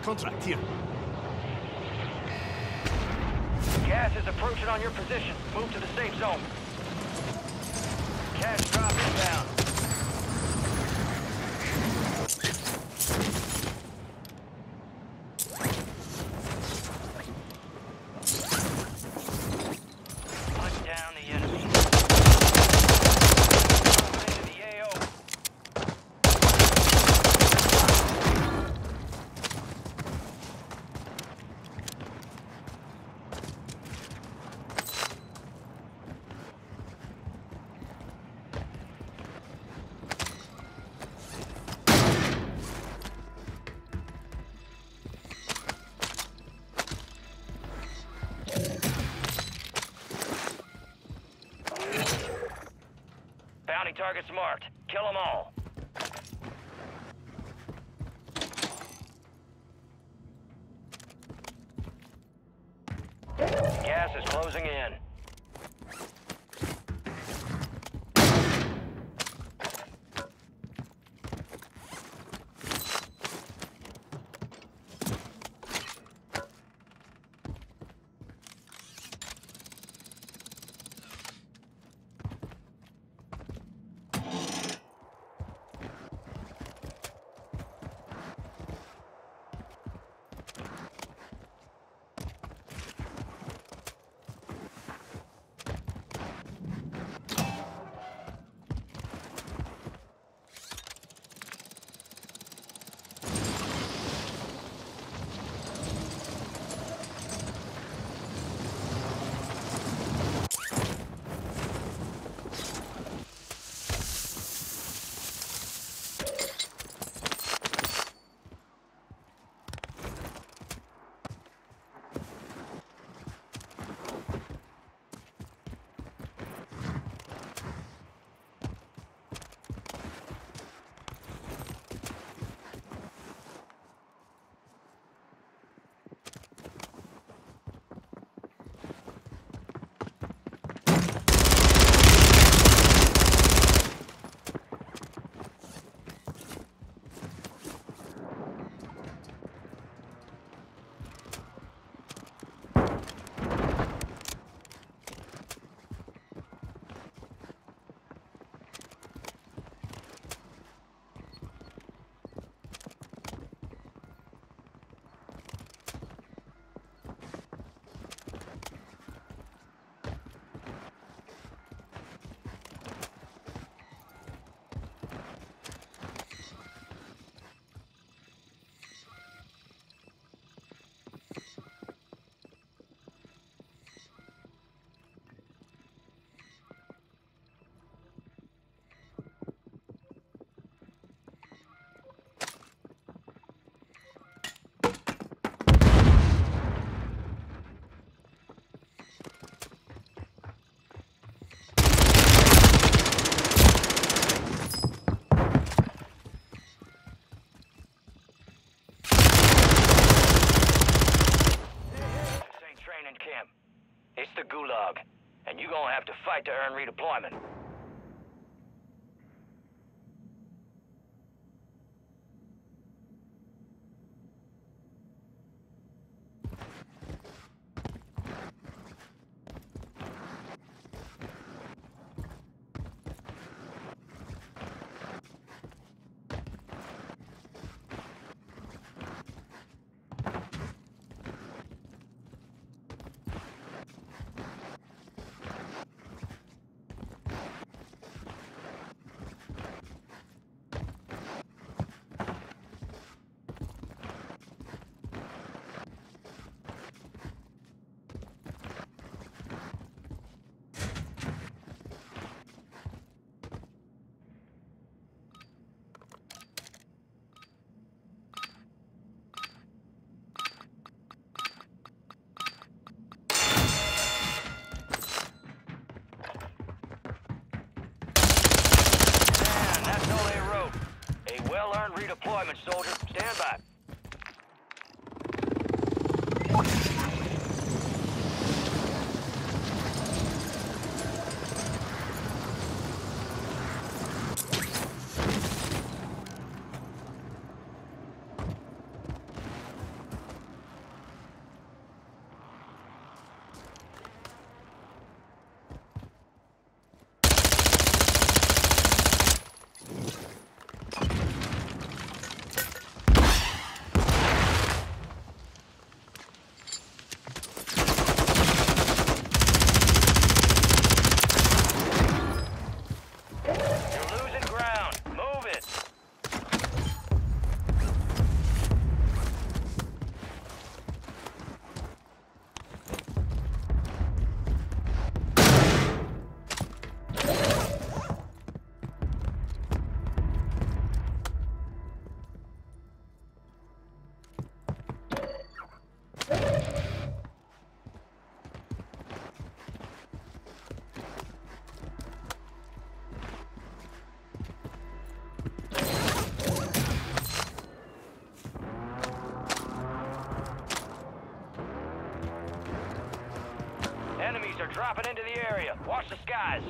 contract here. Gas is approaching on your position. Move to the safe zone. Cash drop inbound. Hunt down the enemy. Into the AO. Bounty targets marked. Kill them all. Gas is closing in. It's the Gulag, and you're gonna have to fight to earn redeployment. Well-earned redeployment, soldier. Stand by. area. Watch the skies.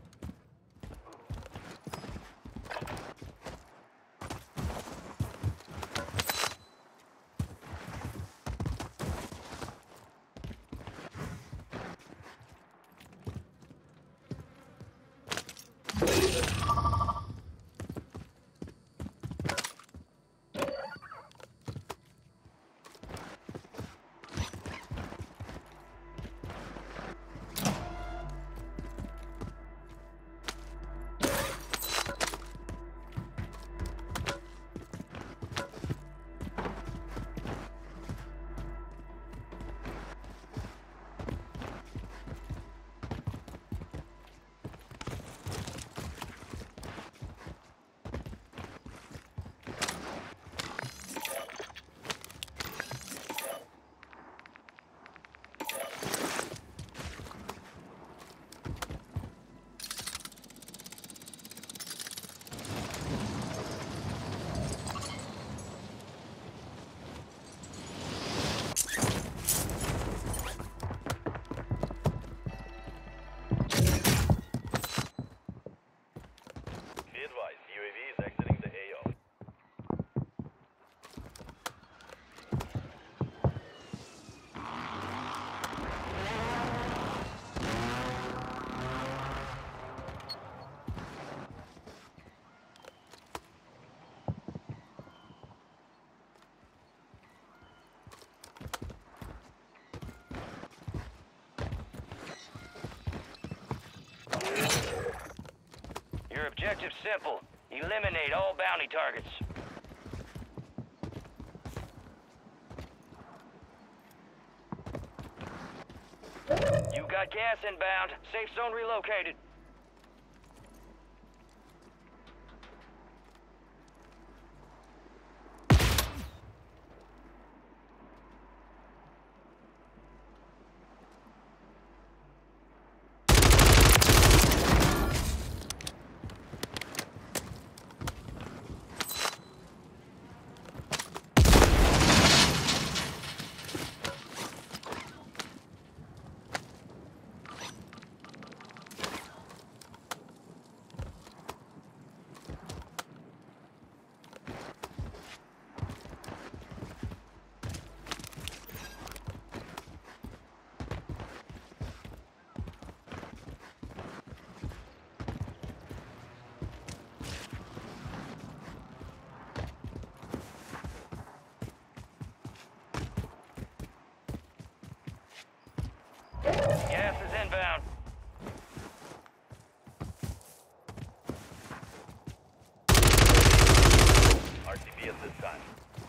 Your objective's simple. Eliminate all bounty targets. You got gas inbound. Safe zone relocated. Gas is inbound. RCB at this time.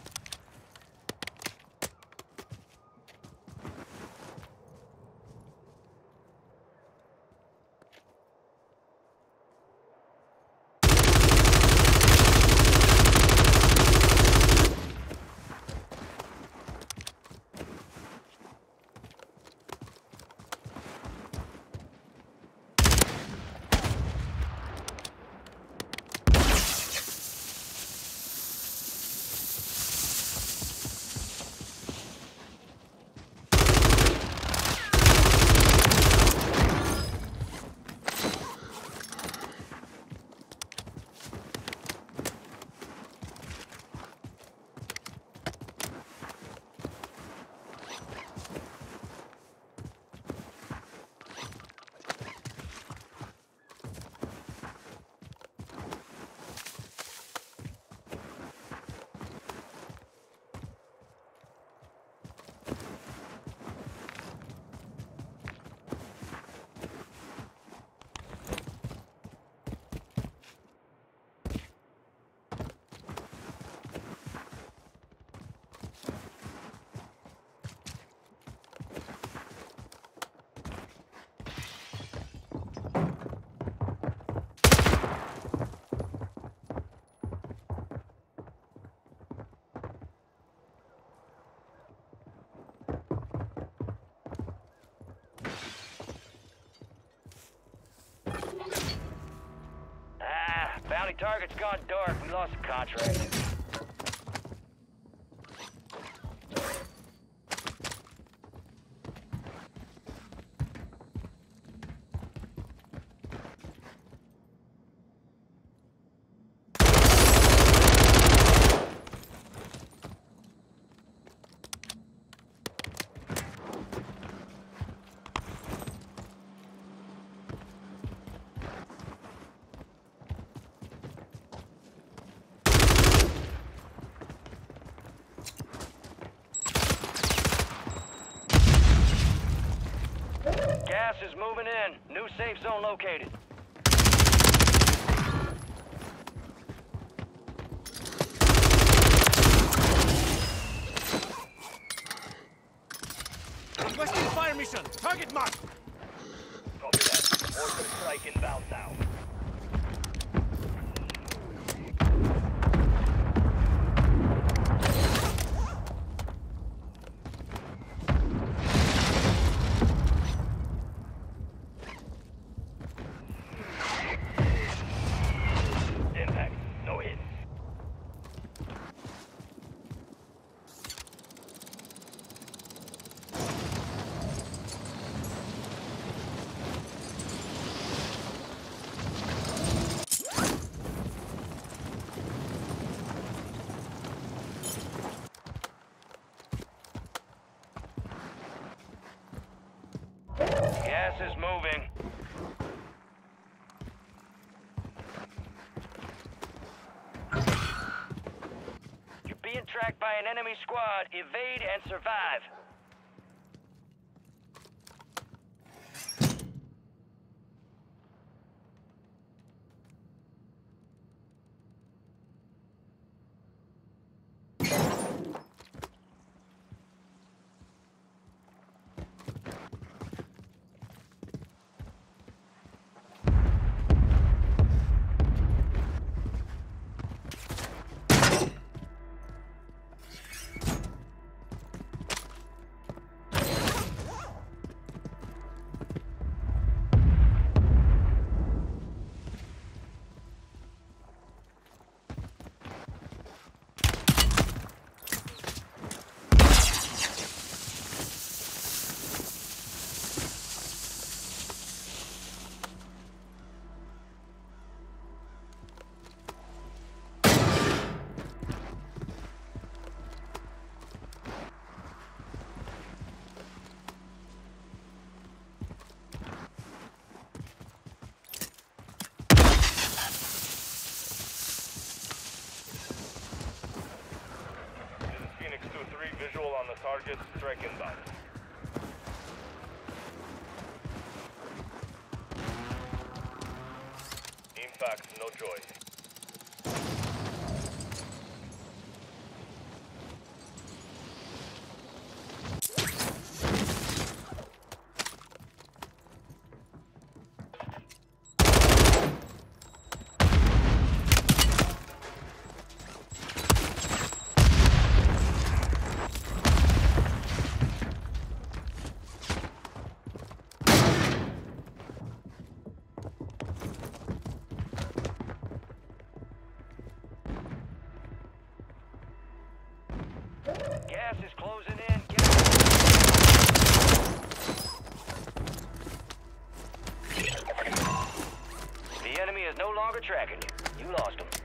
Bounty target's gone dark. We lost the contract. moving in. New safe zone located. Requesting fire mission. Target marked. Copy that. Order strike inbound now. Impact. No hit. Gas is moving. You're being tracked by an enemy squad. Evade and survive. Visual on the target, strike inbound. Impact, no joy. Gas is closing in. The enemy is no longer tracking you. You lost them.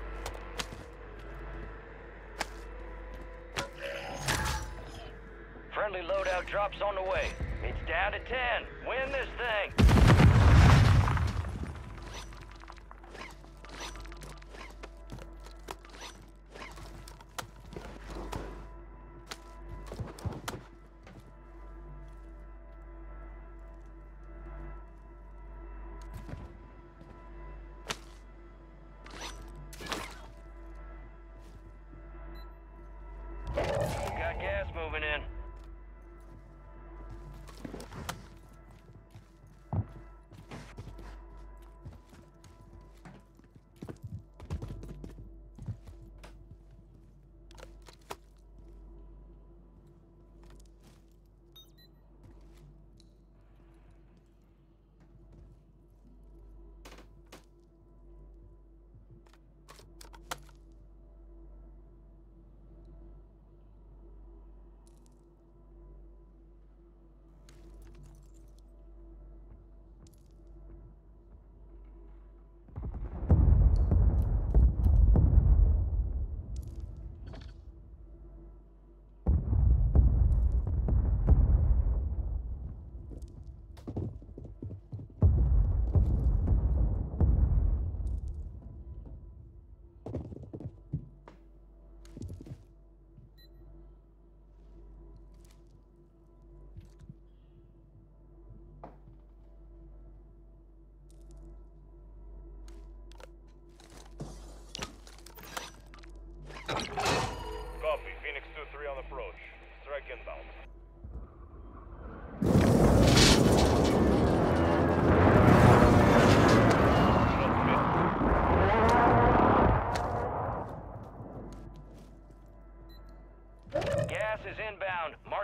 Friendly loadout drops on the way. It's down to 10. Win this thing. Got gas moving in.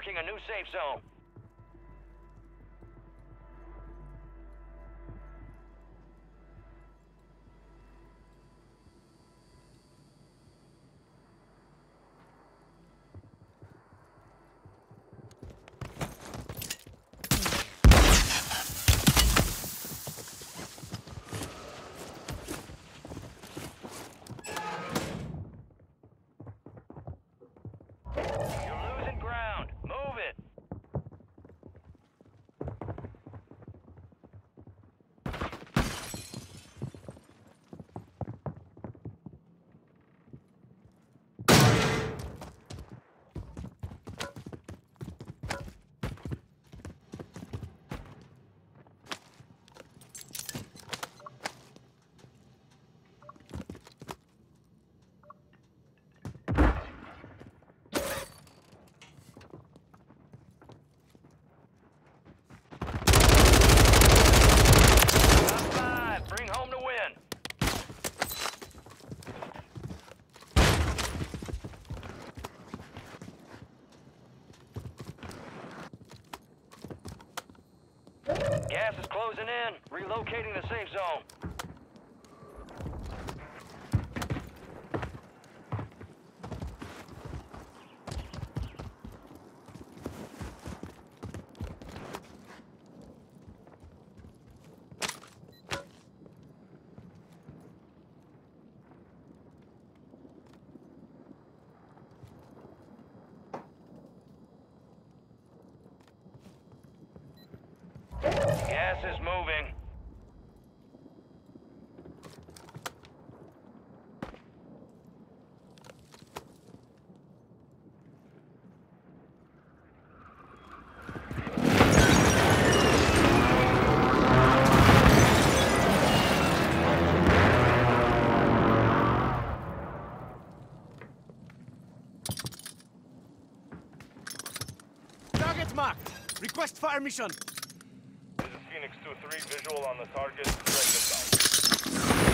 marking a new safe zone. You're losing ground. Move it. Top five. Bring home the win. Gas is closing in. Relocating the safe zone. Gas is moving. Target marked. Request fire mission. This is Phoenix 2-3, visual on the target. Track it down.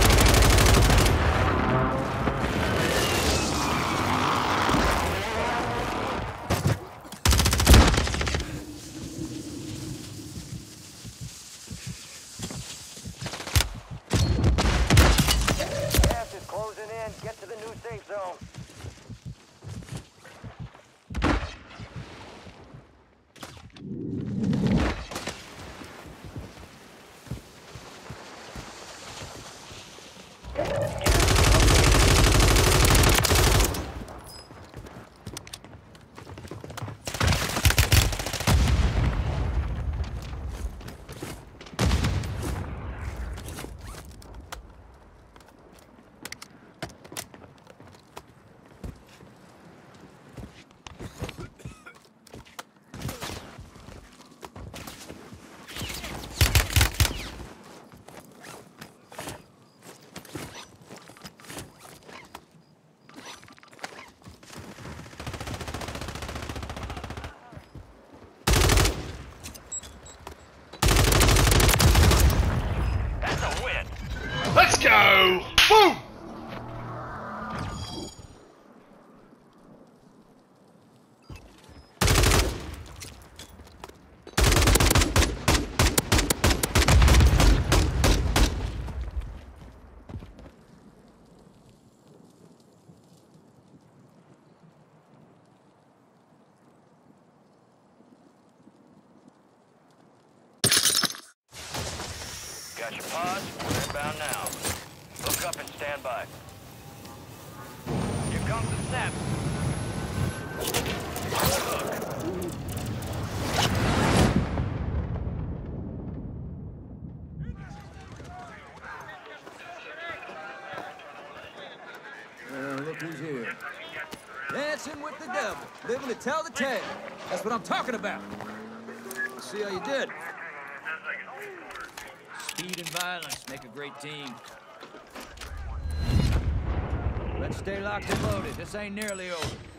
Gas is closing in. Get to the new safe zone. That's a win. Let's go! Boom! Got your pods? We're inbound now. Look up and stand by. Here comes the snap. Look. Look who's here. Dancing with the devil, living to tell the tale. That's what I'm talking about. Let's see how you did. Speed and violence make a great team. Let's stay locked and loaded. This ain't nearly over.